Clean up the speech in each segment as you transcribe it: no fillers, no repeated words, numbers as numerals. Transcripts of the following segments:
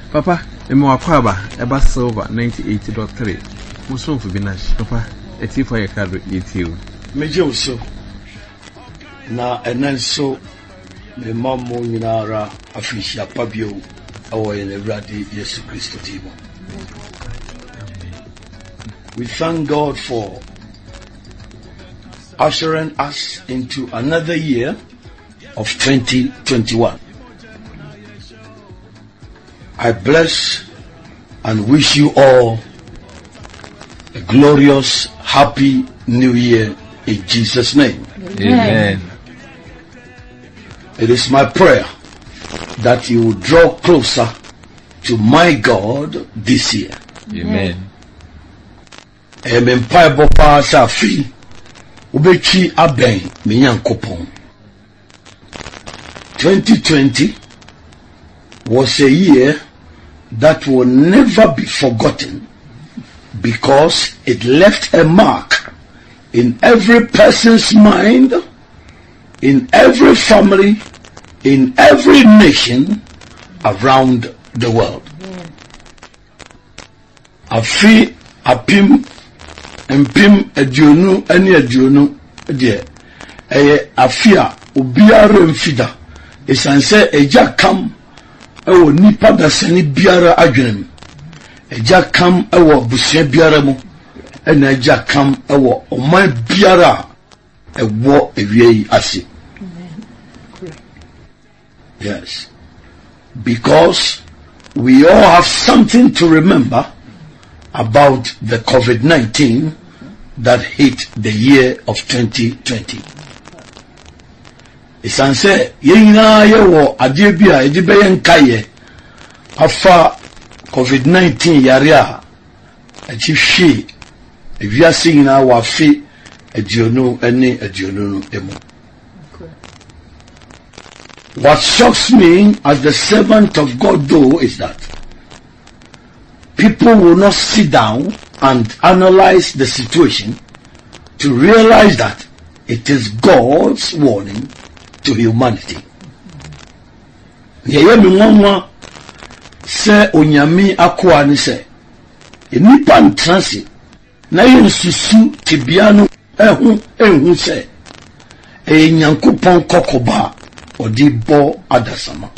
Papa, Emwakwaba, Eba Silver 98.3. Musum for Binash, Papa, a tea for your card with you. Major so. Na and then so the mammo Minara Afisha Pabio away in the Radi Yesu Christo Timo. We thank God for ushering us into another year of 2021. I bless and wish you all a glorious, happy New Year in Jesus' name. Amen. It is my prayer that you will draw closer to my God this year. Amen. Amen. Bible pass a fee. Ubechi aben minyankopon. 2020 was a year that will never be forgotten because it left a mark in every person's mind, in every family, in every nation around the world. Afi apim empim aduonu ani aduonu de afia obiara mfida esanse eja kam ewo nipa da sani biara adwenem eja kam ewo busua biara mu ena eja kam ewo oman biara ewo ewie ase. Yes, because we all have something to remember about the COVID-19 that hit the year of 2020. Isanse yina yewo ade bia edibeye nkaye afa COVID-19 yare a achihwe ewiase yina wa fe aduonu ene aduonu emu. What shocks me as the servant of God though is that people will not sit down and analyze the situation to realize that it is God's warning to humanity. Yeye mi nwanwa se onyame akoa ni se enipa ntranse na yensusu tibiano ehu se enyankopon kokoba odibo adasama.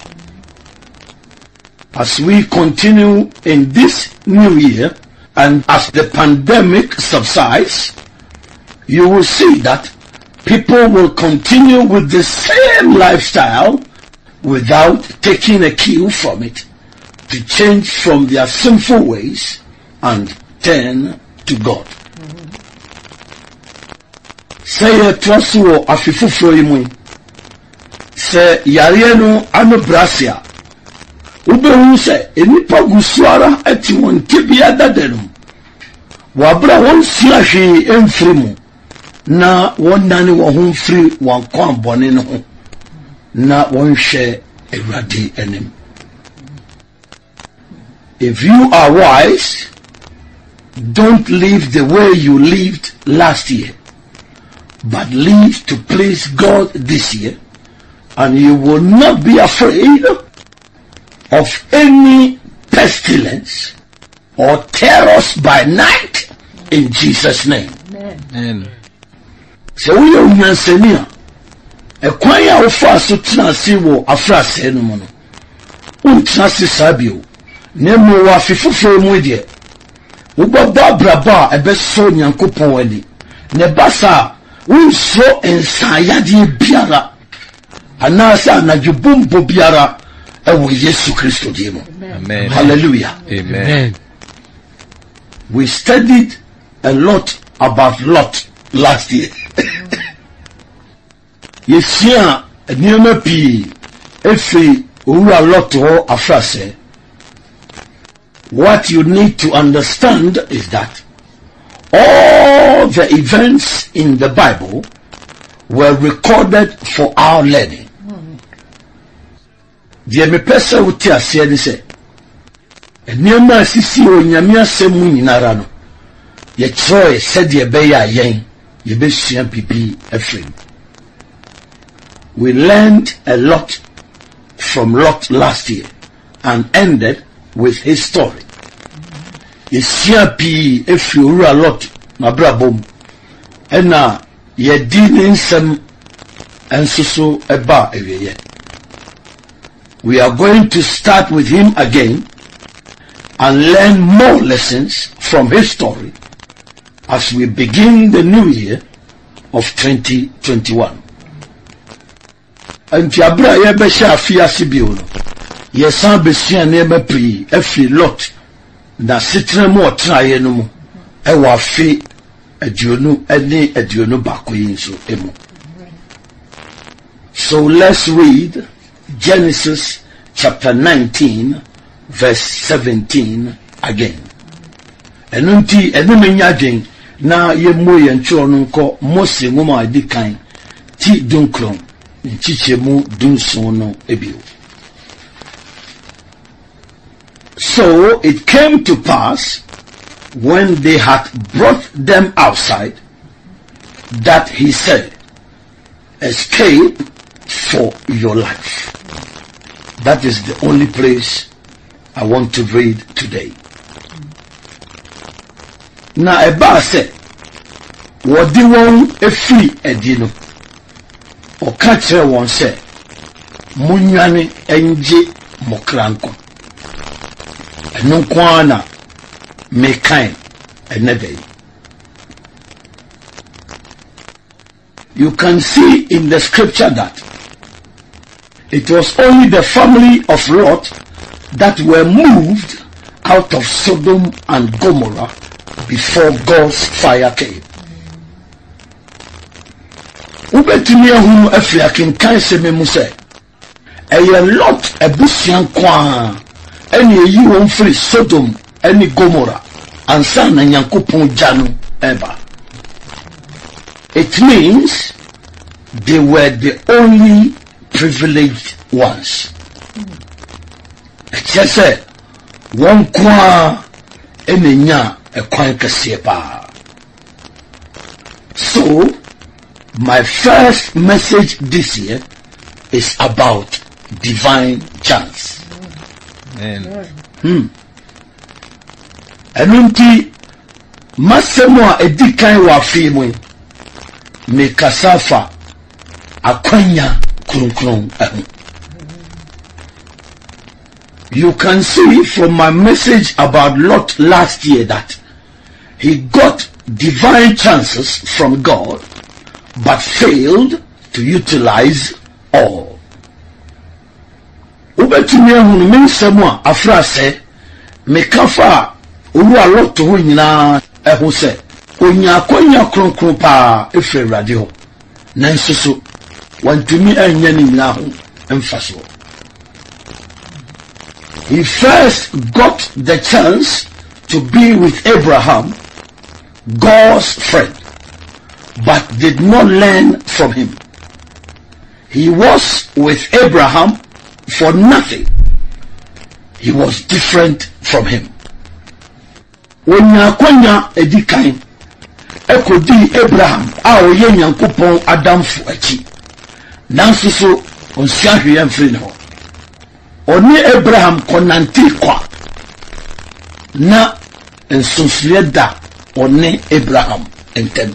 As we continue in this new year and as the pandemic subsides, you will see that people will continue with the same lifestyle without taking a cue from it to change from their sinful ways and turn to God. Say twasuo afifufro imu se yarienu anobrasia ubehu se enipa gusuara ati won tibia dadanum wabra won siahwe emfrimu na won nane wo ho mfri wan kwan bone ne ho na won hwe Ewurade enem. If you are wise, don't live the way you lived last year, but live to please God this year, and you will not be afraid of any pestilence or terrors by night in Jesus' name. Amen. So we are Yansenia. A kwaya ofa so tnase wo afrase no mo no. Untnase sabio. Nemo wa fifufo mu de. Wo baba braba ebeso Nyankopon wani. Ne basa unso ensayade biara. Anasa anadwubumbo biara ewo Yesu Kristo dimo. Amen. Hallelujah. Amen. We studied a lot about Lot last year. Yesia niema pi efi owura Lot ho afrase. What you need to understand is that all the events in the Bible were recorded for our learning. The mepesa uti ase ni se niema sisi onyame asem nyinara no ye kire se de be ya yen ye be sua pipi afrim. We learned a lot from Lot last year and ended with his story. Yesia pi efiri owura Lot mabrabom ena yedi ne nsem ensusu eba eweye. We are going to start with him again and learn more lessons from his story as we begin the new year of 2021. And abra ye be sha afiase bio no yesan besia ne ma pri efiri Lot na sitre mo otraye no mu e wa fi aduonu ene aduonu bakoyi nso emu. So let's read Genesis chapter 19 verse 17 again. Enunti enemenya dwen na yemmo yentro no nko Mose ngoma adikan ti dunkron nchichemu dunson no ebio. So it came to pass when they had brought them outside that he said, escape for your life. That is the only place I want to read today. Na eba se wodi won efi edi no o ka kire won se munwane enje mokranko eno kwana mekan enebe. You can see in the scripture that it was only the family of Lot that were moved out of Sodom and Gomorrah before God's fire came. Ubetumi ehunu afia kinkan sememu se eye Lot ebusian kwa eni eyi won free Sodom eni Gomorrah ansa na Nyankopon janu eba. It means they were the only privileged ones. Just say one kwa emenya ekwan kese pa. So my first message this year is about divine chance. Enunti masemo a edikan wa fimu me kasafa akwanya krunkron. You can see from my message about Lot last year that he got divine chances from God but failed to utilize all. Ubetumi ehunu me nsemo a afra se me kafa owura Lot ho nyina ehu se onya akwanya kronkron pa efre radio nanso so wantumi anya ni nyina ho emfaso. He first got the chance to be with Abraham, God's friend, but did not learn from him. He was with Abraham for nothing. He was different from him. Onya kwanya edikan ekodi Abraham a oye Nyankopon adamfo achi nanso so onsia hwe amfiri no. Oni Abraham konanti kwa na ensosreda oni Abraham entem.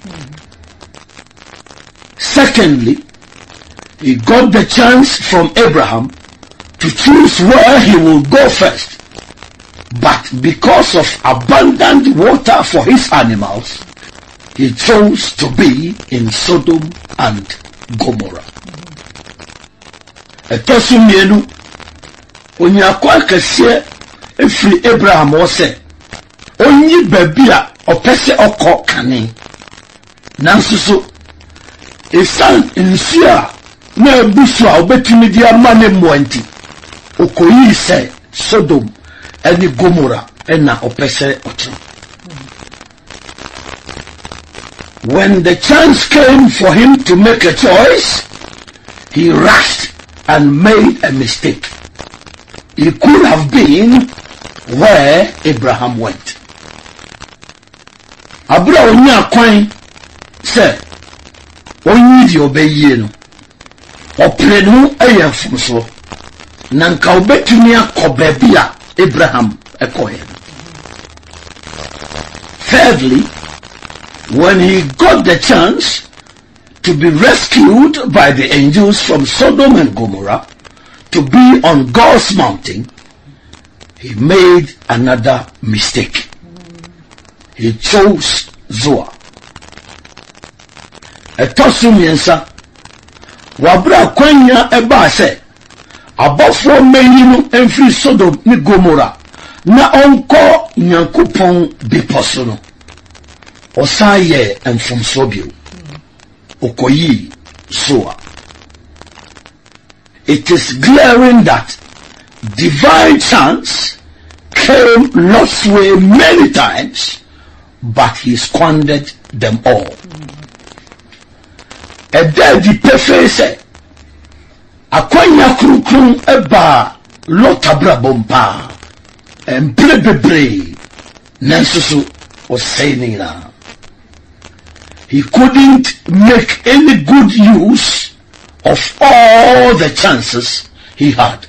Secondly, he got the chance from Abraham to choose where he will go first, but because of abundant water for his animals, he chose to be in Sodom and Gomorrah. Etosumienu onyakwa kese efri Abraham wose onyi babia opese okọ kane nanso so esan nsia na ebusu a obetumi di amane moanti okoyi se Sodom eni Gomorrah ena opese otro. When the chance came for him to make a choice, he rushed and made a mistake. He could have been where Abraham went. Abraham onya kwan se onyi di obeye no oprenu eyefumso nanka obetumi akọ baabi a Abraham ekoye. Thirdly, when he got the chance to be rescued by the angels from Sodom and Gomorrah to be on God's mountain, he made another mistake. He chose Zoar. Etosumiensa wabra kwanya eba se abofo mayinu emfiri Sodom ni Gomorrah na onko Nyankopon biposo no osaye emfomso bio okoyi Zoar. It is glaring that divine chance came Lot's way many times, but he squandered them all. A daddy pefe se akwanya krukrum eba Lot abrabompa emprebebre nansusu osainina. He couldn't make any good use of all the chances he had.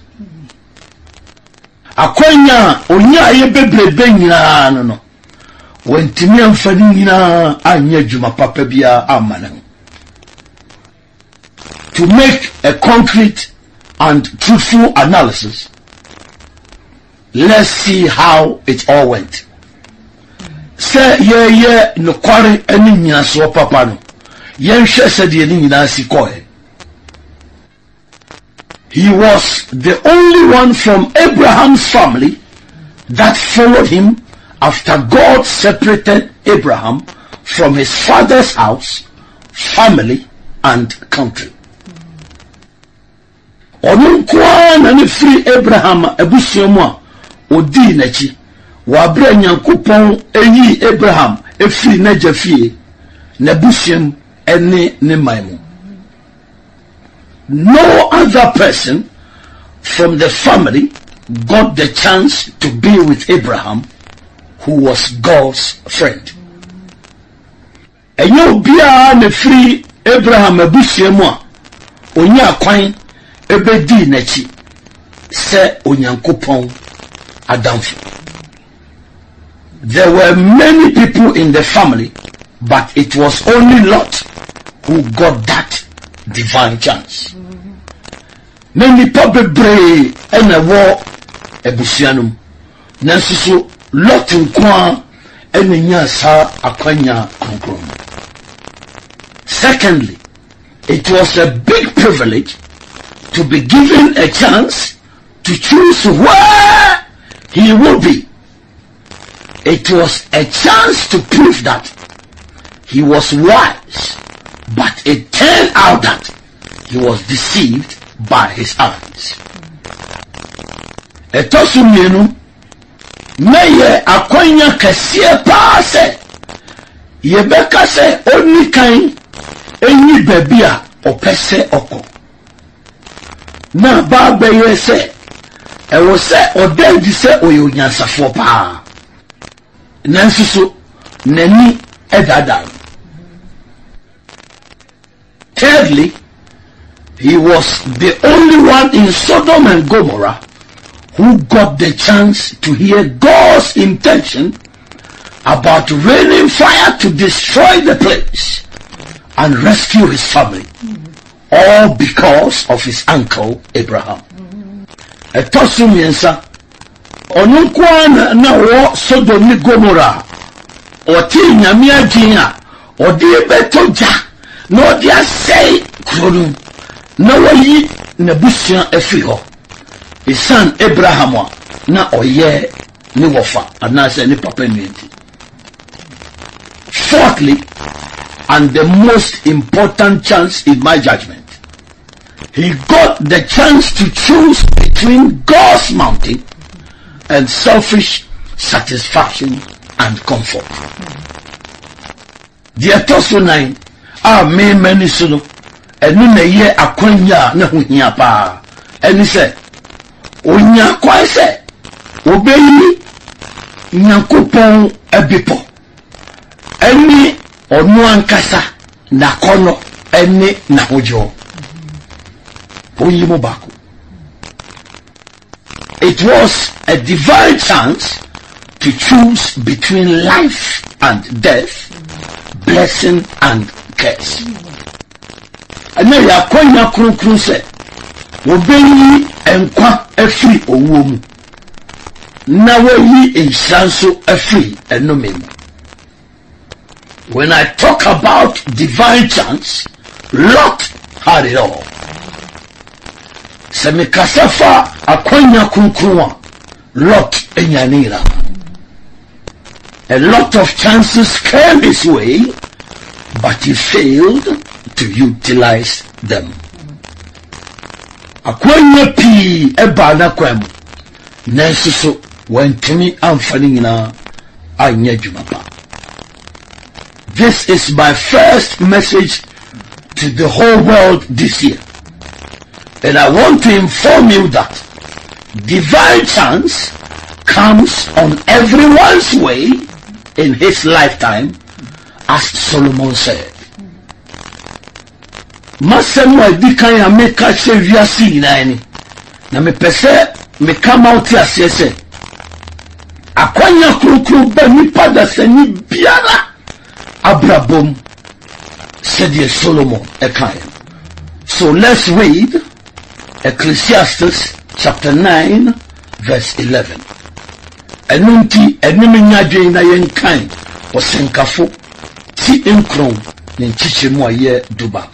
Akwanya onya yebebrebe nyina no wentimi amfani nyina anya djuma papa bia amana. To make a concrete and truthful analysis, let's see how it all went. Say ye no kware ani nyina so papa no yenhwe se de ni nyina sikoe. He was the only one from Abraham's family that followed him after God separated Abraham from his father's house, family, and country. Onunkwa na ni free Abraham ebusuamu a odi nachi wabra Nyankopon eyi Abraham efiri naja fie na busuam ene ne maimu. No other person from the family got the chance to be with Abraham, who was God's friend. Enyo bia ne free Abraham ebusuamu a onya kwan ebedi nachi se Onyankopon adamfo. There were many people in the family, but it was only Lot who got that divine chance. Many people bebre ena wo ebusuanum nanso so Lot nkwa ena nya sa akwanya konkron. Secondly, it was a big privilege to be given a chance to choose where he would be. It was a chance to prove that he was wise, but it turned out that he was deceived by his eyes. Etosumienu meye akwanya kesiye paase yebeka se onikan enyi bebia opese oko na ba ye se ewo se odedi se oyonyansafo pa nanso so nani edada. Thirdly, he was the only one in Sodom and Gomorrah who got the chance to hear God's intention about raining fire to destroy the place and rescue his family, all because of his uncle Abraham. Etosumiensa onunkwa na wo Sodom ni Gomorrah oti nyame adwin a odi betoja no dia say kronum na wayi na busua afiri ho isan Abraham na oye ni wofa anase ni papa nti. Fourthly, and the most important chance in my judgment, he got the chance to choose between God's mountain and selfish satisfaction and comfort. The Etoso 9 me many suno enu na ye akwanya na huhia pa eni se onya kwa se obeyi Nyankopon ebipo eni onu ankasa na kono eni na hojo oyi mo bako. It was a divine chance to choose between life and death, blessing and curse. And now ya kwanya kronkron se wobeyi enkwa afiri owuo mu na wayi enhyanso afiri enome mu. When I talk about divine chance, Lot had it all. Se me kasafa akwanya kronkron Lot enyanira. A lot of chances came his way, but he failed to utilize them. Akwanya pi eba na kwam nanso so wantumi amfani nyina anya dwuma pa. This is my first message to the whole world this year, and I want to inform you that divine chance comes on everyone's way in his lifetime, as Solomon said. Masemo edikan ya meka che wiase nyinaa na me pese me come out here say akwanya krokro ba nipa da sani biara abrabom said Solomon ekan. So let's read Ecclesiastes chapter 9 verse 11. Enunti enime nyadwen na yenkan osenkafo ti enkron ne nchichemu aye duba.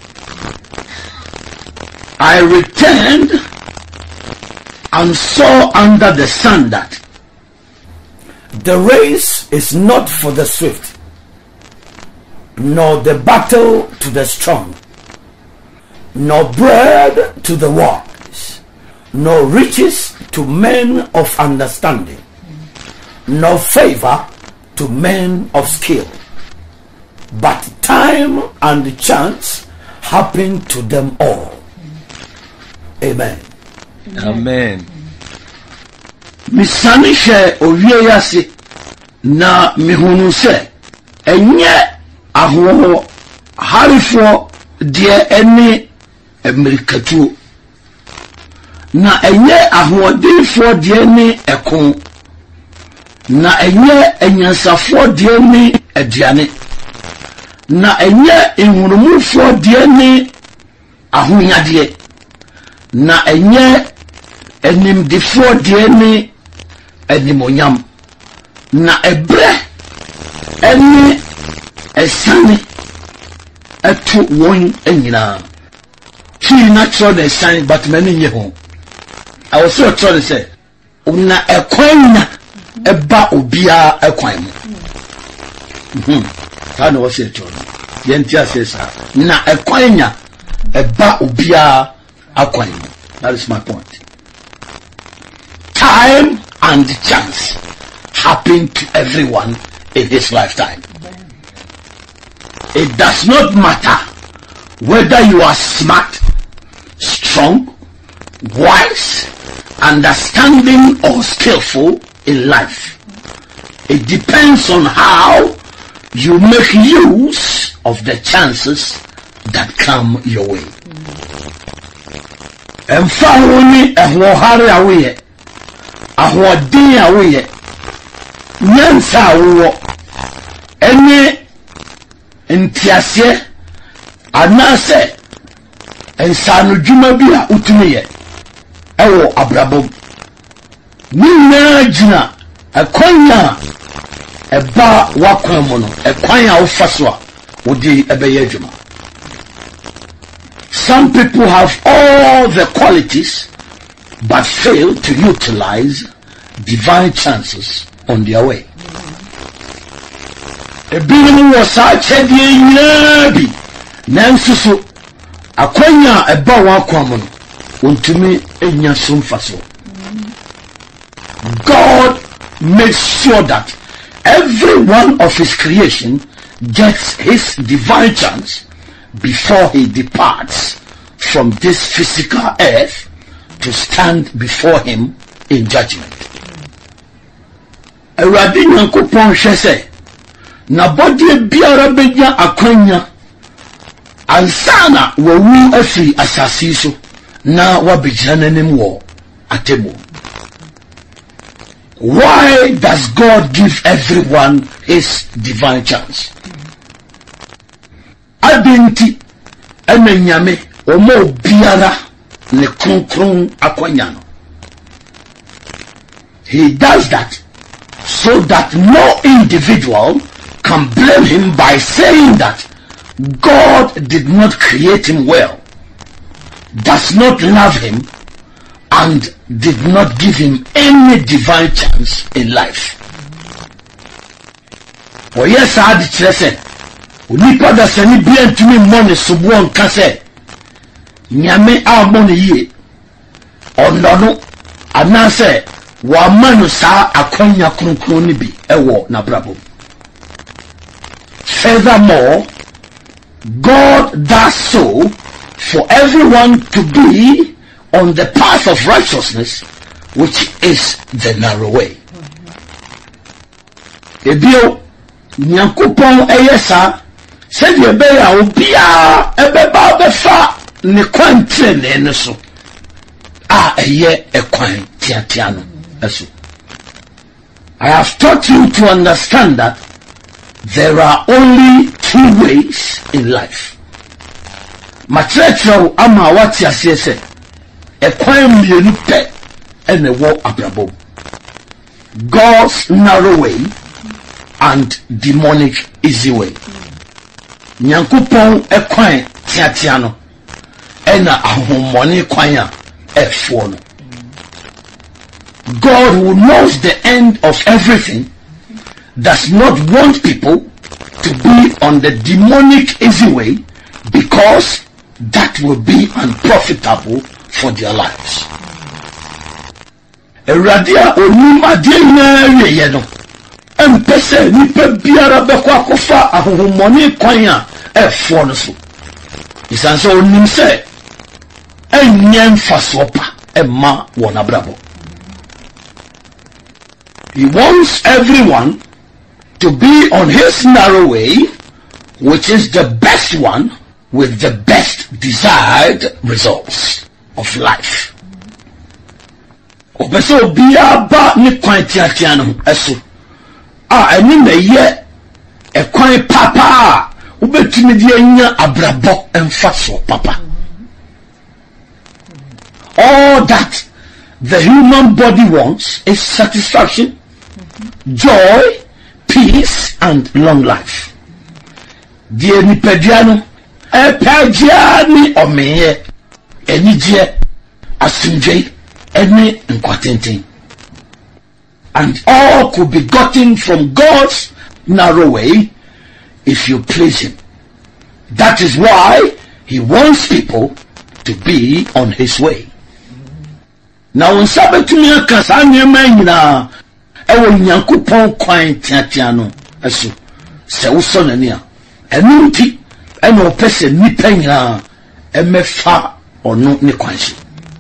I returned and saw under the sun that the race is not for the swift, nor the battle to the strong, nor bread to the wise, nor riches to men of understanding, nor favor to men of skill, but time and chance happen to them all. Amen. Amen. Misani she owie yase na mihunu se enye aho harifo de eni emirikatu na enye ahodenfo de eni ekon na enye enyansafo de eni aduane na enye enhurumufo de eni ahonyade na enye enimdifo de eni enimonyam na ebre eni esane etu won enyina he natural the sign but many nye ho. I was so trying to say una ekwanya eba obia ekwan mu ka no was it yentia says na ekwanya eba obia akwan mu. That is my point. Time and chance happen to everyone in his lifetime. It does not matter whether you are smart, strong, wise, understanding, or skillful in life. It depends on how you make use of the chances that come your way. Emfawoni ehwohare awoye ahwodin awoye nyansa awo ene ntiase anase ensanu dwuma bi a utumiye ewo abrabom nyina gina akwanya eba wakwan mu no akwanya ofaso a wodi ebeye dwuma. Some people have all the qualities but fail to utilize divine chances on their way. Ebinom wo sa chedie nyina bi nanso so akwanya eba wakwan mu no ontumi enya somfaso. God makes sure that every one of his creation gets his divine chance before he departs from this physical earth to stand before him in judgment. Awurade Nyankopɔn hwɛ sɛ na body biara benya akwanya ansana wawu afiri asase so na wabegyina nanim wɔ atemu. Why does God give everyone his divine chance? Adenti emenyame omo biara ne kronkron akwanya no. He does that so that no individual can blame him by saying that God did not create him well, does not love him, and did not give him any divine chance in life. For yes, I had said, Unipa da sani bien to me money subuan kase, Nyame our money ye, or no, anase, wa manu sa akonya krunkuni bi, ewo na brabo. Furthermore, God does so for everyone to be on the path of righteousness, which is the narrow way. Ebio, Nyankopon eyesa, said ye beya obia ebeba befa ne kwantre ne ne so. Eye ekwan tiatiano eso. I have taught you to understand that there are only two ways in life. Matrecho ama wati asese ekwan mienu pe ene wo abrabo. God's narrow way and demonic easy way. Nyankopon ekwan tiatia no ena ahomoni kwan a efo no. God, who knows the end of everything, does not want people to be on the demonic easy way because that will be unprofitable for their lives. Eradia onima diena ye no. Empese nipa biara beko akofa ahohomoni kwan a efo no so. Isanso onim se enyen fasopa emma wona brabo. He wants everyone to be on his narrow way, which is the best one with the best desired results of life. Obeso biya ba ni kwan tiatia no eso. Eni na ye e kwan papa ubetumi di anya abrabo emfaso papa. All that the human body wants is satisfaction, joy, peace, and long life. Dear Nipediano, Epagiani omeye, enije, asunje, ene nkwatente. And all could be gotten from God's narrow way if you please him. That is why he wants people to be on his way. Now on Sabbatumi akasa nyema nyina ewo Nyankopon kwan tiatia no eso se wo so nani a enu nti ena opese nipa nyina emefa ono ne kwanshi.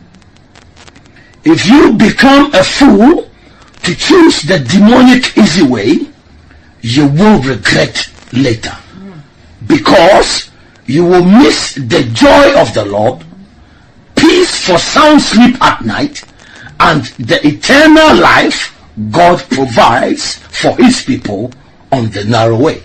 If you become a fool to choose the demonic easy way, you will regret later, because you will miss the joy of the Lord, peace for sound sleep at night, and the eternal life God provides for his people on the narrow way.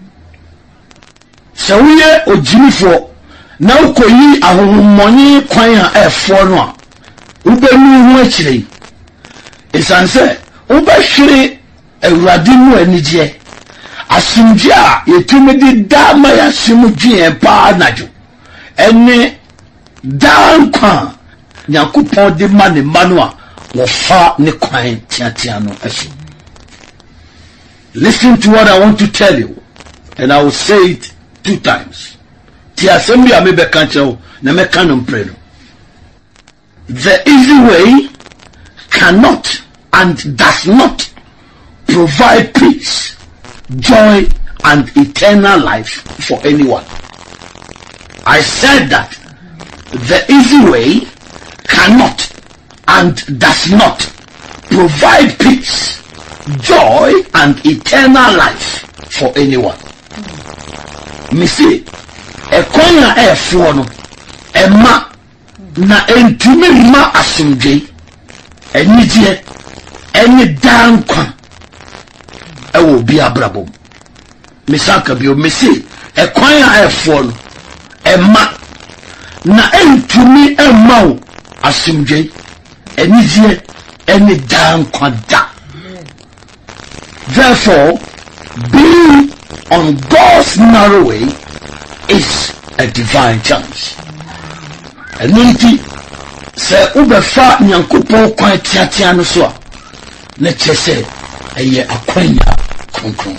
So we are ojimifo na ukoyi ahomoni kwan a efo no a ubenu hu akire esanse ubahwere awurade mu anije asumje a yetumidi da ma ya simudwe pa najo ene dan kwa Nyankopon de mane manu a wo fa ne kwan tiatia no eso. Listen to what I want to tell you, and I will say it 2 times. Ti assembly a me be kan chew na me kan no pray no. The easy way cannot and does not provide peace, joy, and eternal life for anyone. I said that the easy way cannot and does not provide peace, joy, and eternal life for anyone. Me say, e konya e fo no, e ma na entumi ma asumdwe, enije, any down kwa e wo bi abrabom misaka bi o mesi e kwan a efo no e ma na entumi emma wo asimdwe enizie any down kwa da. Therefore, being on God's narrow way is a divine chance. Enunti se ubefa nyankopon kwan tiatia no so a na chese eye akwanya konkron.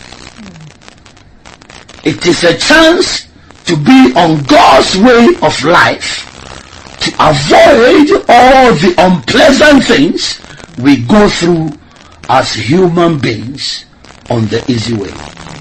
It is a chance to be on God's way of life, to avoid all the unpleasant things we go through as human beings on the easy way.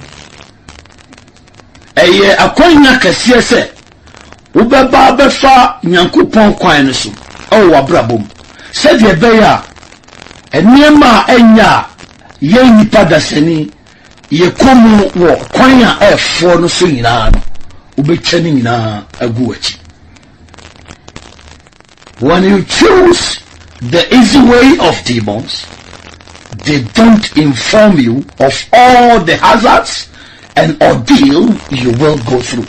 Eye akwanya kese se ubeba befa nyankopon kwan no so o wabrabom se de beya eniema enya ye nipa dasani ye komu wo kwan a efo no so nyina no ubetchani nyina agu achi. When you choose the easy way of demons, they don't inform you of all the hazards and ordeal you will go through.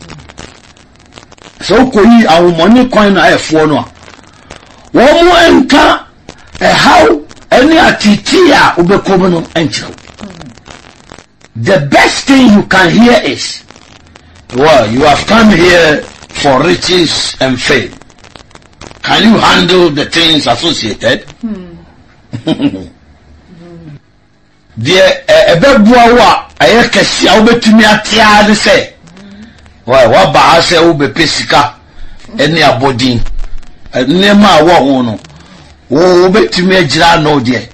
So koi our money coin efo no wo mo enka how any atitia ubekomo no enchiro. The best thing you can hear is, well, you have come here for riches and fame. Can you handle the things associated? Dear ebebua ayekesi awbetumi atia de say wa ba ase ube pesika eni abodin nema wo ho no wo betumi agira no de.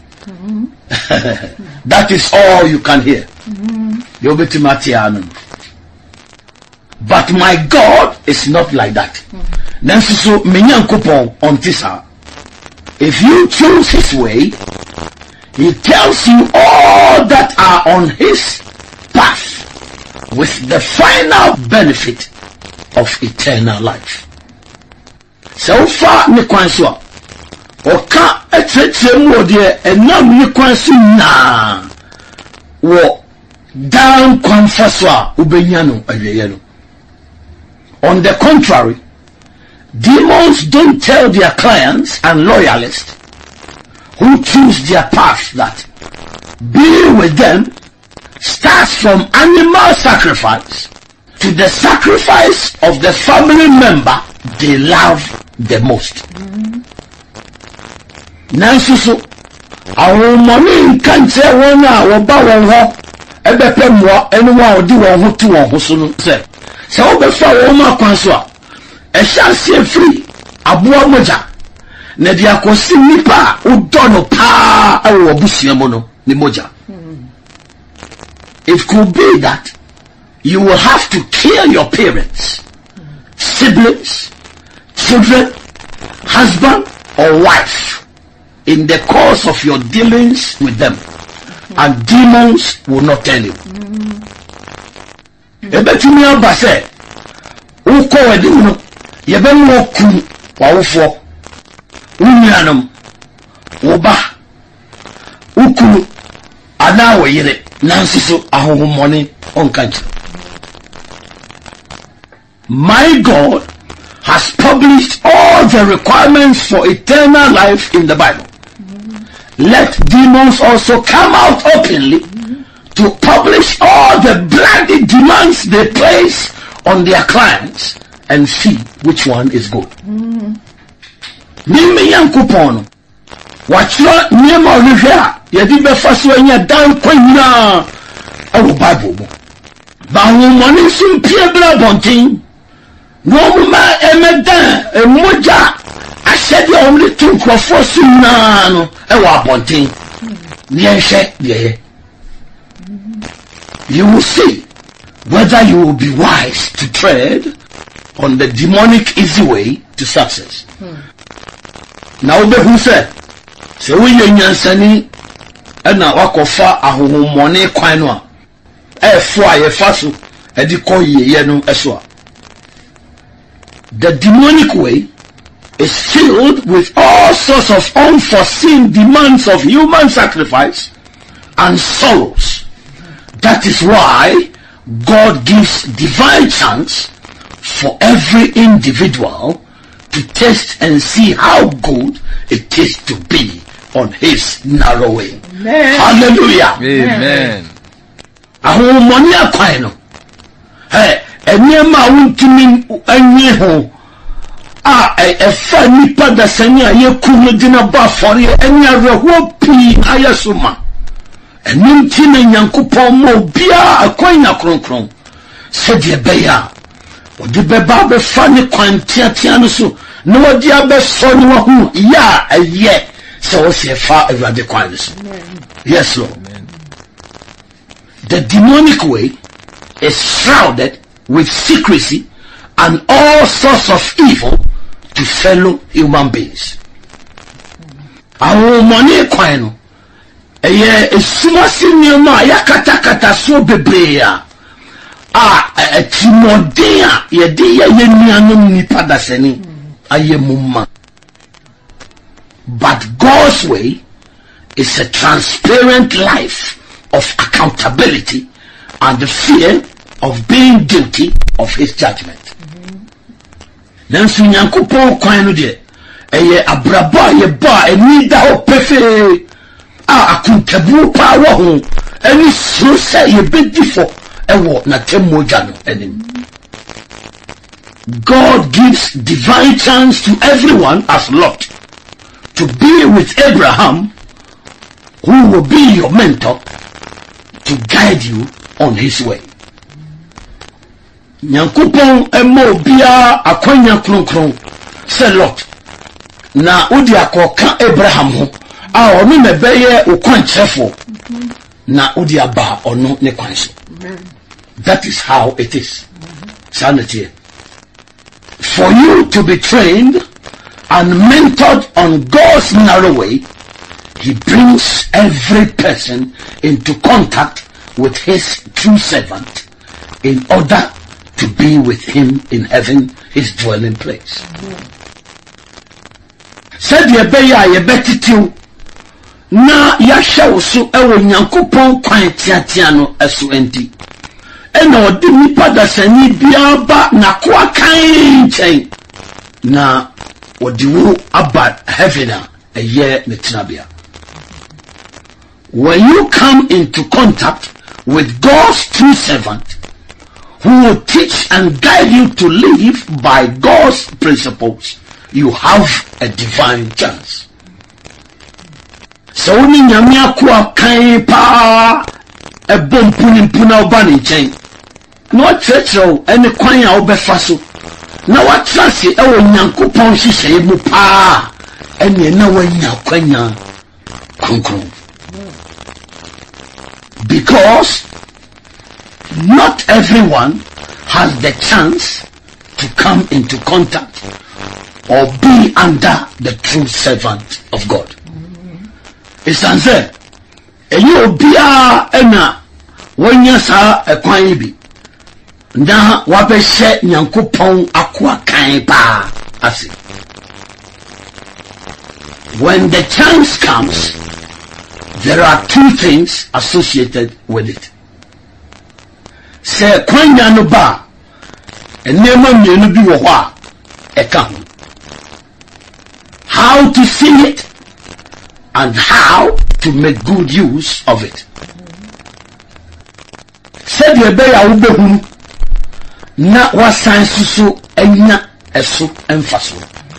That is all you can hear. You betumi atia no. But my God is not like that. Nanso so menyankopon on tisa. If you choose his way, he tells you all that are on his path with the final benefit of eternal life. So far ni kwanso oka etrechemu ode enam ni kwanso na wo down kwanfaso ubenya no aweye no. On the contrary, demons don't tell their clients and loyalists who choose their path that being with them starts from animal sacrifice to the sacrifice of the family member they love the most. Nanso so our money can't say one hour about one ho ebepe mo anyone odi won ho tu won ho so no say so obefa wo ma kwanso a ehia free aboa moja na dia kosi nipa udono pa awo busuamo no ni moja. It could be that you will have to kill your parents, siblings, children, husband or wife in the course of your dealings with them, and demons will not tell you. Ebetumi abase uko wedi no yebem woku wawofo unyanum woba ukulu ana woyire nansiso ahohomone onkanche. My God has published all the requirements for eternal life in the Bible. Let demons also come out openly to publish all the bloody demands they place on their clients and see which one is good. Mimi yankupon wachira nyema rivera yedi befaso enya dan kwanya awo Bible mo ba wo moni sim pie bla bontin no ma emedan emoja asede only two crofos na no e wa bontin nienhwe de. You will see whether you will be wise to tread on the demonic easy way to success. Now who said, so we nyansani na wakofa ahohomone kwan no a efo ayefaso edi koyeye no eso. The demonic way is filled with all sorts of unforeseen demands of human sacrifice and sorrows. That is why God gives divine chance for every individual to test and see how good it is to be on his narrow way. Amen. Hallelujah. Amen. Ahomoni akwan no. Enema wuntimi anyi ho. Efa nipa da sanya yekum dina ba fori enya reho pi ayasuma. Enimti na Nyankopon mo bia akwan na kronkron. Sede beya. Odi beba be fa ni kwantiatia no so. No wadi abeso ni wa hu ya aye. So se fa Awurade kwan so. Yes Lord. Amen. The demonic way is shrouded with secrecy and all sorts of evil to fellow human beings. Our money coin, a smasi niyama yakata so bebrea. A timodea yediya yenyanum nipada seni aye mumma. But God's way is a transparent life of accountability and the fear of being guilty of his judgment. Nanso Nyankopon kwan no de eye abraba ye ba eni da ho pefe akuntabu pa wo ho eni so say ye bedifo ewo na temmoja no enim. God gives divine chance to everyone as Lot to be with Abraham, who will be your mentor to guide you on his way. Nyankopon emo bia akwanya kronkron se Lot na odi akoka Abraham ho a onu me beye okwanchefo na odi aba onu ne kwanso. That is how it is. Sanity. For you to be trained and mentored on God's narrow way, he brings every person into contact with his true servant in order to be with him in heaven, his dwelling place. Said ye beya ye betitiu na yasha usu ewo Nyankopon kwan tiatia no esu enti. Ena odi nipa da sani biaba na kwa kan chen na odi wo aba heaven a year netinabia. When you come into contact with God's true servant, who will teach and guide you to live by God's principles, you have a divine chance. So ni nyame akwa kan pa e bompunimpuna obani chen. No churcho ene kwan ya obefa so. Na wa trust e wo Nyankopon hihye mu pa ene na wanya kwanya konkron. Because not everyone has the chance to come into contact or be under the true servant of God. It's answer. You be ena wanya sa ekwan bi. Na wabehye Nyankopon akwa kan pa ase. When the chance comes, there are two things associated with it. Se kwanya no ba enema mienu bi wo ho a eka ho. How to see it and how to make good use of it. Said ye be ya wo behunu na wasan susu enya eso emfaso.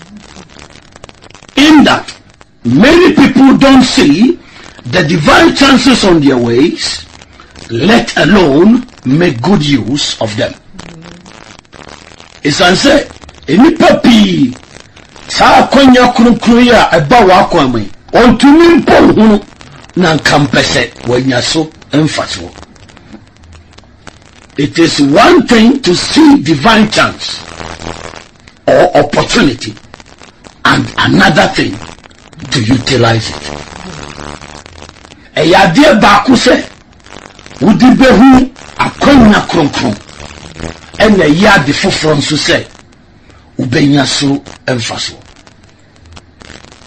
In that many people don't see the divine chances on their ways, let alone make good use of them. It's answer any papi sa konya kronkroya eba wa kwame ontumi mpo hunu na kampese wanyaso emfaso. It is one thing to see divine chance or opportunity, and another thing to utilize it. Eyade baako se wudi behu akwanya kronkron ena yade foforo nso se ubenya so emfaso.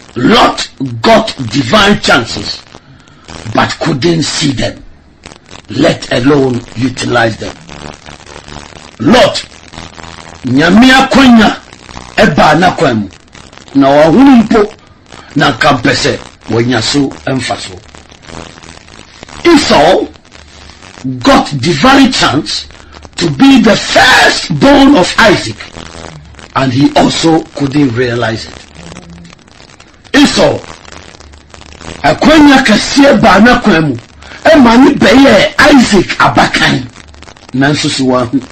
Lot got divine chances but couldn't see them, let alone utilize them. Lot nyamia kwenya eba na kwemu na wahunu mpo na kampese wenyaso emfaso. Esau got divine chance to be the firstborn of Isaac, and he also couldn't realize it. Esau akwenya kasiye ba na kwemu emani beye Isaac abakan nansusu wahu.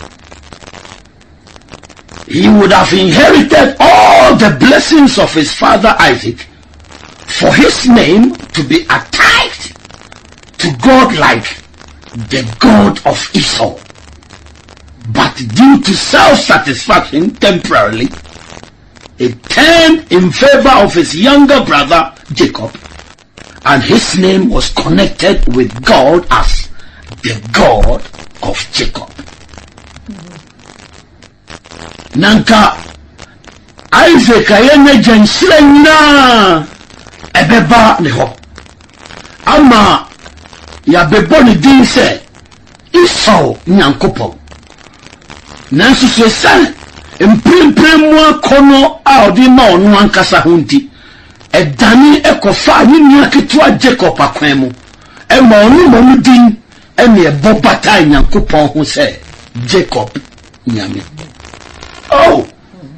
He would have inherited all the blessings of his father Isaac for his name to be attached to God like the God of Esau. But due to self-satisfaction temporarily, it turned in favor of his younger brother Jacob, and his name was connected with God as the God of Jacob. Nanka Isaac ayene jensire na ebeba ne ho ama ya bebo ne din se Esau nyankopon nanso so san emprempren akono a odi ma ono ankasa ho nti edane ekofa ni nua ketua Jacob akwan mu e ma ono mo din e ne ebo bata nyankopon ho se Jacob nyame. Oh,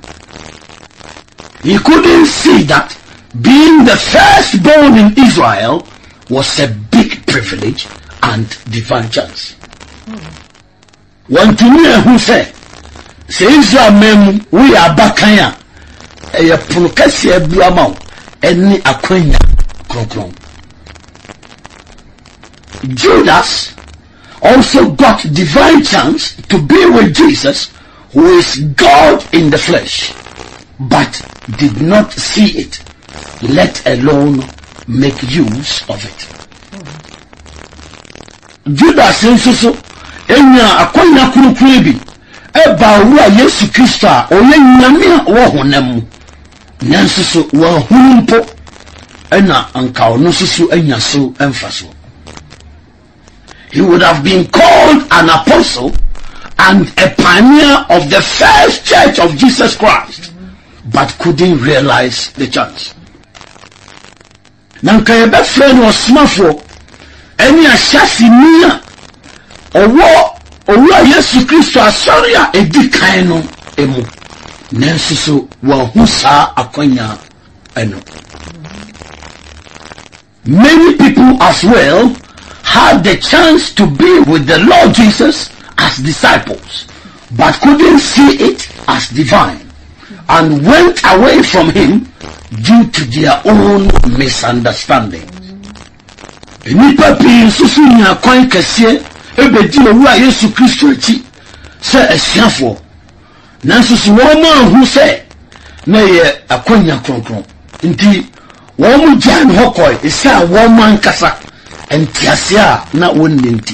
he couldn't see that being the firstborn in Israel was a big privilege and divine chance. One thing who said, "Say Israel men, we are bakanya, a prokasi ebuama, any akwenya kron." Judas also got divine chance to be with Jesus, who is God in the flesh, but did not see it, let alone make use of it. Judas nso enya akwanya kurukuru bi eba wura Yesu Kristo a oye nyame wo honam mu nanso so wo hunumpo ena anka ono so enya so emfaso. He would have been called an apostle and a pioneer of the first church of Jesus Christ, but couldn't realize the chance. Nanka yebe friend was smafo eni ashasi niya owo Yesu Kristo asori a edi kan no emu nanso so wa husa akwanya eno. Many people as well had the chance to be with the Lord Jesus as disciples, but couldn't see it as divine, and went away from him due to their own misunderstanding. Nipa pi susu nya kwan kese ebedi owura Yesu Kristo echi se asiafo nanso so wo ma hu se na ye akwanya kronkron nti wo mu jan hokoi isa wo man kasa entiasia na wonni nti.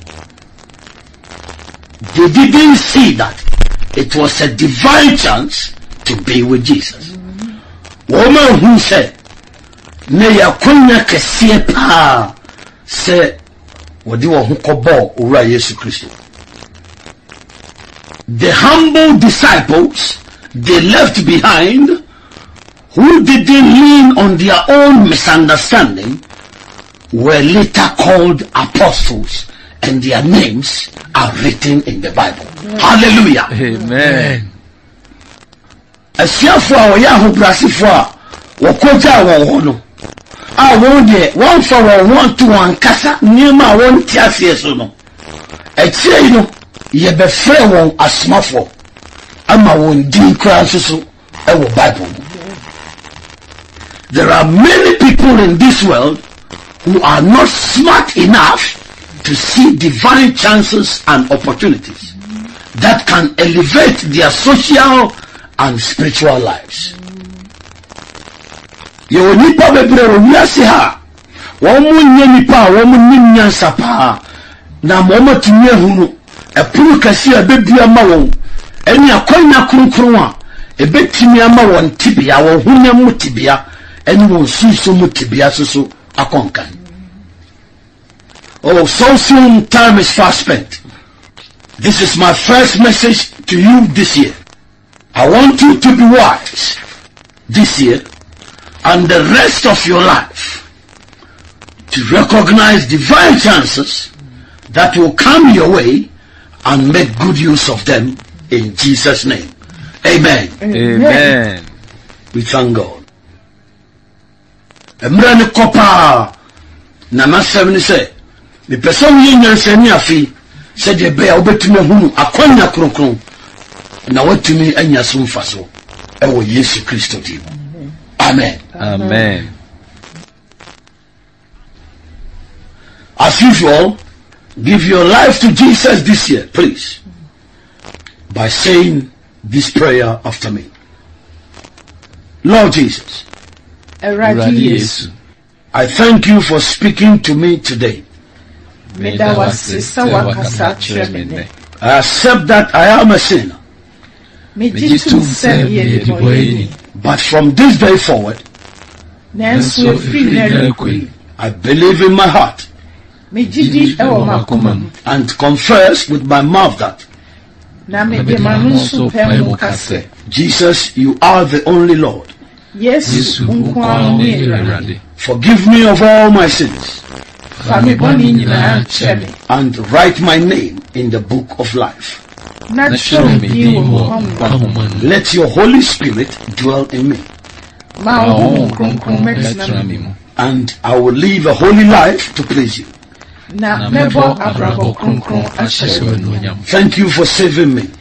They didn't see that it was a divine chance to be with Jesus. Woman who said, "Neya kunya kesiye pa se wadi wa hukobo ura Yesu Kristo." The humble disciples they left behind, who didn't lean on their own misunderstanding, were later called apostles, and their names are written in the Bible. Hallelujah. Amen. Asiafo a woya hobrasifo a wokoja won no a won de won for won to wan kasa niema won tiasie so no ekire no ye be frɛ won asmafo ama won din kra so e wo Bible. There are many people in this world who are not smart enough to see divine chances and opportunities that can elevate their social and spiritual lives. Yo nipa bebre wo wiase ha wo mu nye nipa wo mu nimnya sapa na mo matumi ahunu epuru kase abedua ma won eni akwanya kronkron a ebetimi ama won tibia wo hunya mu tibia anyone see so much to be so akonkan. Oh, so soon time is fast spent. This is my first message to you this year. I want you to be wise this year and the rest of your life to recognize divine chances that will come your way and make good use of them in Jesus' name. Amen. Amen. We thank God. Emrani kopa na masem say the person yin yansani afi said the bear obetumi hunu akwanya kronkron na watumi anya so mfaso ewo Yesu Kristo di. Amen. Amen. As usual, give your life to Jesus this year, please, by saying this prayer after me. Lord Jesus, I thank you for speaking to me today. I accept that I am a sinner. But from this day forward, I believe in my heart and confess with my mouth that Jesus, you are the only Lord. Forgive me of all my sins and write my name in the book of life. Let your Holy Spirit dwell in me, and I will live a holy life to please you. Thank you for saving me.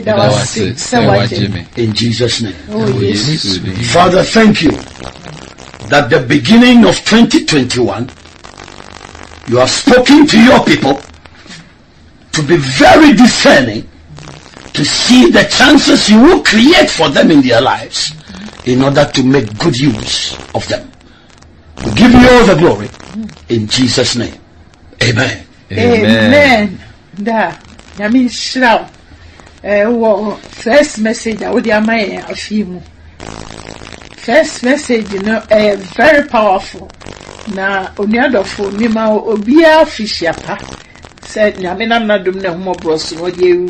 In Jesus' name. Father, thank you that the beginning of 2021, you have spoken to your people to be very discerning, to see the chances you will create for them in their lives in order to make good use of them. We give you all the glory in Jesus' name. Amen. Amen. Da, Yamin Shroud. First message I would a few. First message, you know, very powerful. Na onyado for Nima Obia Fishiapa said, Yamin, I'm not doing no more bros, what you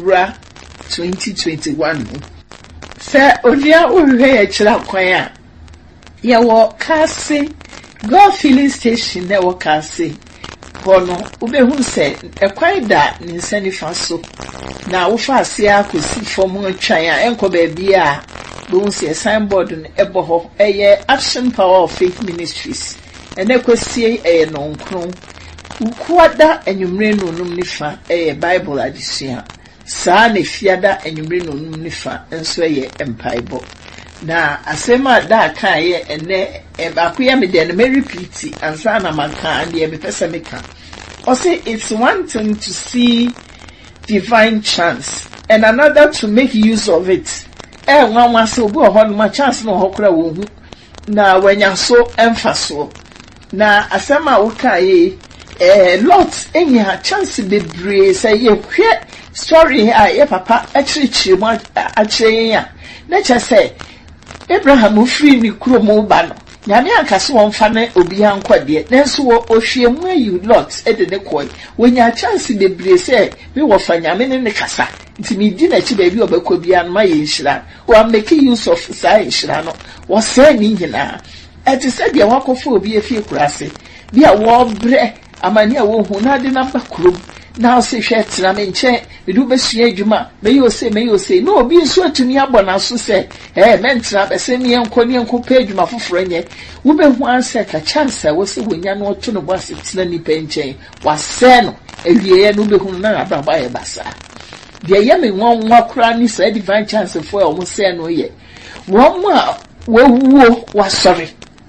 2021. Sir, Odia Ure Chila ya wo kasi go filling station na wo kasi bono ubehu se ekwai da ni nsani faso na wo fa ase akosi fom atwan a enko ba bia bo se signboard no ebo ho eye Action Power of Faith Ministries ene kwesi no nkron ukuada enwumre no num nifa Bible adisua saa ne fiada enwumre no num nifa enso empaibo na asema da kan ye ene akoya me de na repeat ansa na manka and ye me pesa meka o say it's one thing to see divine chance and another to make use of it nwa so obi ohon ma chance no hokora wo hu na wanya so emfaso na asema wo kan ye lot enya chance bebre say ye hwe story ye papa achirichi mo achire na cha say Abraham ufiri ni kuro mo ba no nyame ankase won fa na obi ankwade nenso wo ohwemu ayu lot ede ne koi wonya chance bebre se me wo fa nyame ne kasa nti mi di na chi ba bi obekọ bia no ma ye nhira wo make use of sai nhira no wo say ni nyina eti se de wakofo obi efie kurase bia wo bre amani a wo hu na de na ba kuro na se hwe tena me nche edu besua adwuma me yo se no obi nso atuni abona so se mentra be se ne enko pa adwuma foforo nye wo be hu anse ka chance wo se wonya no to no boase tena ni pa nche wase no ewie no be hu na ababa ye basa de ye me nwa kura ni se divine chance for o mo se no ye wo mo a wo wasori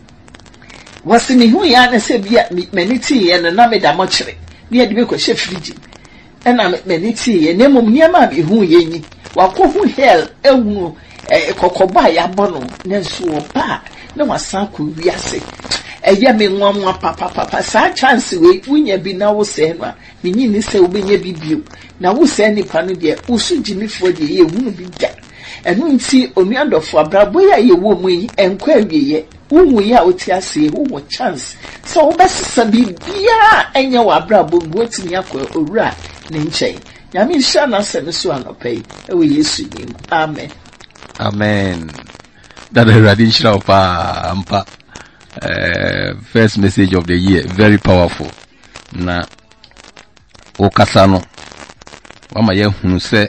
wase ni hu ya na se bia meniti ye na me da mo kire ni ade be ko she frigi ena meniti ye nemum niama be hu ye nyi wakohu hell ewu kokoba ya bono nenso oba na wasan ko wiase eye me nwa papa sa chance we wunya bi na wo se no menyi ni se obenya bibio na wo se nipa no de usu jimifo de ye wunu bi da enu nti onuadofo abrabo ya ye wo mu yi enko awieye Who ya utiasi, who chance. So best sabi bia enya wabra bum waiting yakwa ura ninche. Yami shana semesu pay. We yesu nim. Amen. Amen. That is traditional ampa. First message of the year, very powerful. Na okasano. Wama ye hunu se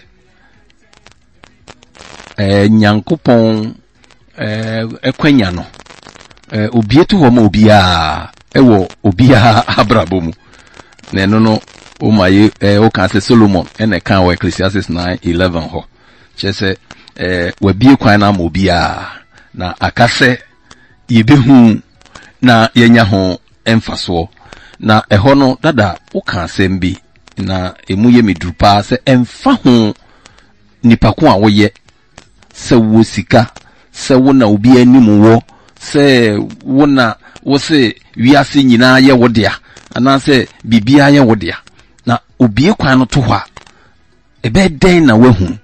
nyankopon ekwanya no obietu ho ma obia ewo obia abrabomu na eno no o ma ye o kan se Solomon ene kan wa Ecclesiastes 9:11 ho chese wa bie kwan na ma obia na akase yebehu na yenya ho emfaso na eho no dada o kan sembi na emu ye medrupa se emfa ho nipa ko a woye se wo sika se wo na obi anim wo se wo na wo se wiase nyina ye wodea ana se bibia ye wodea na obi kwan no to hɔ a ebe den na wahu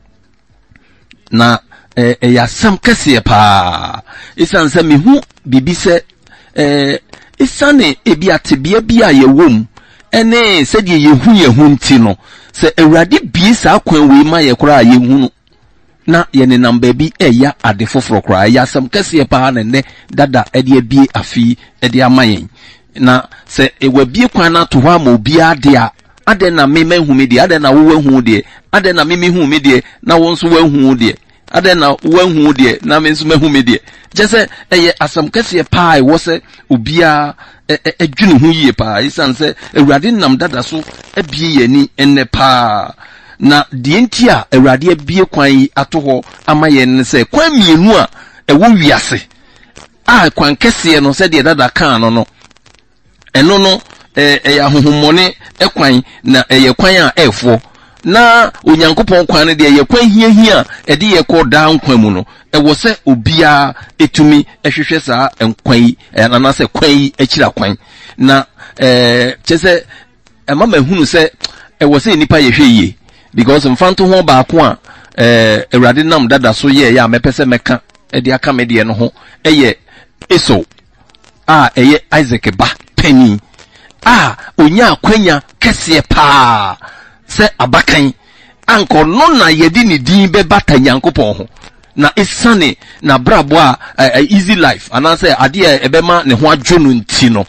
na ya sam kese pa isan se mehu bibi se isane ebi atebia bia ye wom ene se die yehu nti no se awurade bie sa kwan we ma ye kora yehu na ye ne namba bi eya ade foforo kora ya sam kese pa na ne dada ede bie afi ede amayen na se ewa bie kwan na to hɔ ma obi ade na meme hu me de ade na wo hu de ade na meme hu me de na wo nso wahu de ade na wo hu de na me nso mahu me de jese eye asam kese pa wo se obia edwene hu yie pa isan se awurade nam dada so abie yani enne pa na die nti a awurade abie kwan yi ato ho amaye ne se kwan mienu a ewo wiase kwan kese no se de dada kan no eno no eya hohomone ekwan na eye kwan a efo na onyankopon kwan ne de eye kwan hia ede ye ko da nkwan mu no ewo se obia etumi ehwehwe saa enkwan yi na se kwan yi akira kwan na chese mama hunu se ewo se nipa ye hweye because mfanto ho ba ko a Awurade nam dada so ye ya mepese meka ede aka me de no ho eye Esau eye Isaac ba pani onya akwanya kese pa se abakan anko no na yedi ni din be bata nyankopon ho na esane na brabo a easy life anase ade ebema ne ho adwono nti no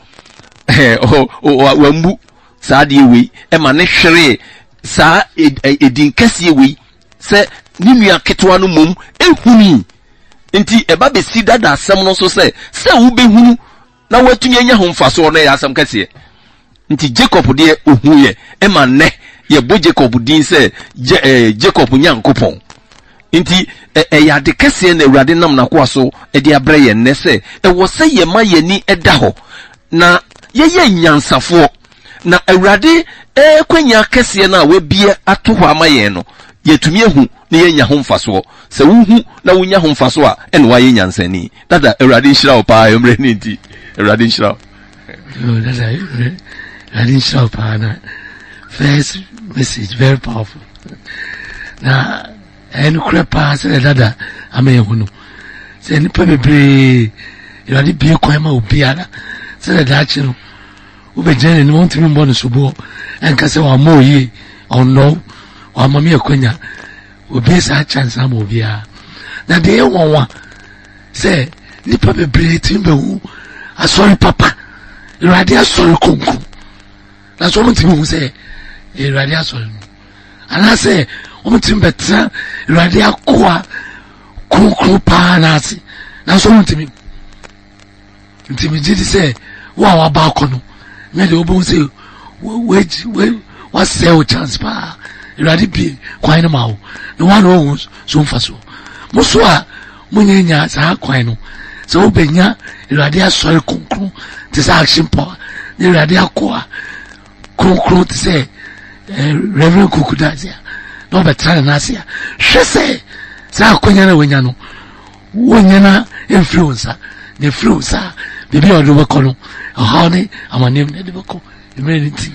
wambu sa ade we ma ne hwere sa edin kese we se ninua ketwa no mom ehuni nti eba be si dada asem no so se wo behunu na watumi anya ho mfaso no ya asem kese nti Jacob de ohuye ma ne ye bo Jacob din se Jacob nyankopon nti ya de kese na Awurade nam na kwa so de abre ye ne se wo se ye ma ye ni eda ho na ye nyansafo na Awurade kwanya kese na we bie ato ho amaye no yetumi ehu na ye nya ho mfaso se wuhu na wunya ho mfaso a ene wa ye nyansani dada Awurade nhyira o pa emre ni nti Awurade nhyira dada I didn't show up on first message, very powerful. Now, and crap pass dada, I may who say, any probably you are the beer quema or piana, said that you know, Ube Jen and want to be born subo, and Casa or more ye, or no, or Mamma Quenya, will be such chance I'm over here. Now, they one say, the probably timber, I sorry, Papa, you are there, sorry, Kunku. That's what I'm say. Radia so. And I say, better Radia kwa kuku pa nasi. That's what I'm did say, wow, abakono. Made the open say, wait, what's sell chance pa? Radi be quite a mouth. No one owns so fast. Moswa, Munya, sa quino. So Benya, Radia soil kuku, this action power. The Radia kwa. Kro to say Reverend Kukudazia no better nasia she say sa kwanya na wenyano wonyana influencer the influencer bibi odo bekono honey amanim na de beko immunity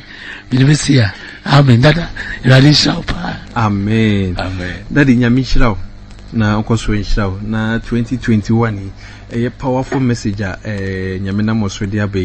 Amen. Dada, Radisha. Amen. Daddy Nyamishra. na okoso nhyirawo na 2021 a powerful message nyame na mosode abai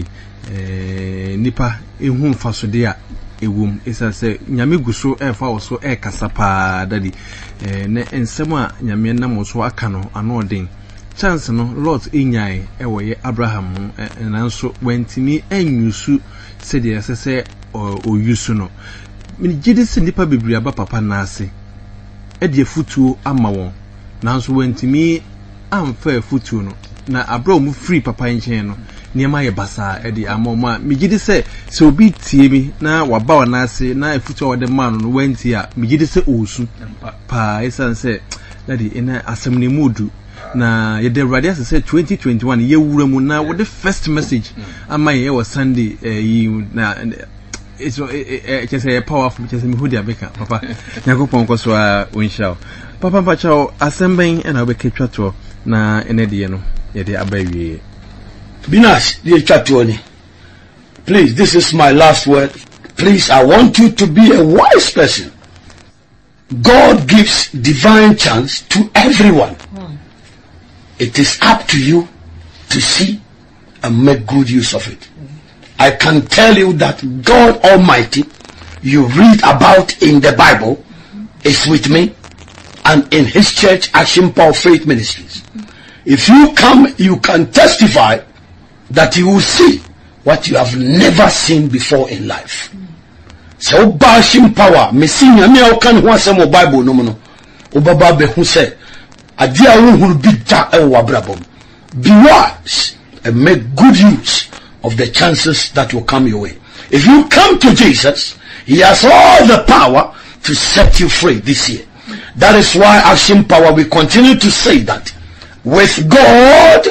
nipa ehu mfasode a ewum isa se nyame guso efa wo so kasa pa dadi na ensem a nyame na moso aka no anoden chance no Lord enyai ewoye Abraham nanso wantimi anyusu se de sese o yusu no mini gidi se nipa bebri aba papa na ase e de futuo ama won nanso wantimi amfa futuo no na abro mu free papa nchen no niema ye basa e de amoma migidi se obi tie mi na waba wana ase na futuo wode man no wanti a migidi se osu pa isan se lady ina asemni mudu na ye de radio say 2021 ye wura mu na what the first message ama ye was Sunday na it's just a powerful just me hu dia beka papa yakopon ko so a unshaw papa pachaw asemben na obeketwa to na enede no ye de abawie Binas ye twato ni. Please, this is my last word. Please, I want you to be a wise person. God gives divine chance to everyone. It is up to you to see and make good use of it. I can tell you that God Almighty, you read about in the Bible, is with me and in His church, Action Power Faith Ministries. If you come, you can testify that you will see what you have never seen before in life. So Action Power, Messiah, me o kan ho asem Bible no no. Obaba be hu say adia wo huru bi da e wo abrabom. Be wise and make good use of the chances that will come your way. If you come to Jesus, He has all the power to set you free this year. That is why Action Power will continue to say that with God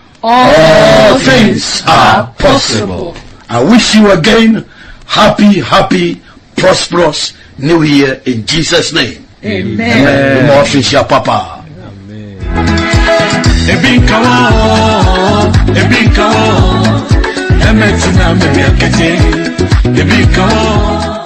all things are possible. I wish you again happy, prosperous New Year in Jesus' name. Amen. More official Papa. Amen.